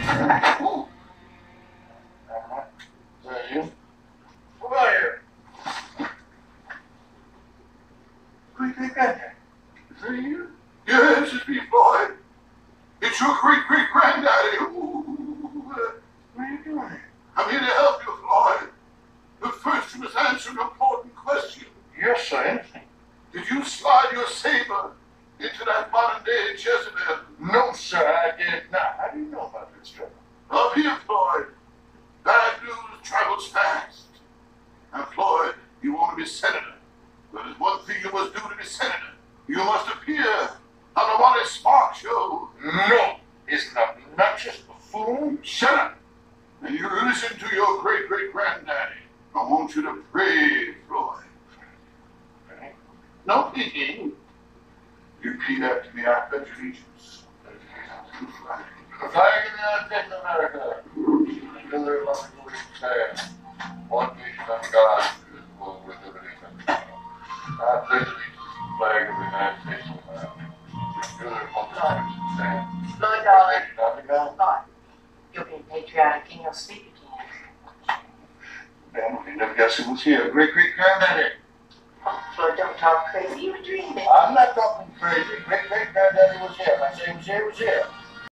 that you? Come on here. Great-great-granddaddy. Is that you? Yes, it's me, Floyd. It's your great-great-granddaddy. What are you doing? I'm here to help you, Floyd. But first you must answer an important question. Yes, sir. Did you slide your saber into that modern-day Jezebel? No, sir, I did not. How do you know about this trouble? Up here, Floyd. Bad news travels fast. And Floyd, you want to be senator. But there's one thing you must do to be senator. You must appear on the Wally Sparks show. No, it's not obnoxious buffoon. Shut up. And you listen to your great-great-granddaddy. I want you to pray, Floyd. No peeking. You repeat after me, I pledge allegiance. The flag of the United States of America. To the republic for which it stands, one nation under God, indivisible, with liberty and justice. I pledge allegiance to the flag of the United States of America. To the republic for which it stands, Lloyd, darling. one nation under God. Lloyd, you're being patriotic and you'll speak again. Damn, we never guessed who was here. Great-great-granddaddy. Lloyd, don't talk crazy. You were dreaming. I'm not talking crazy. Great-great-granddaddy was here. If I say he was here, he was here.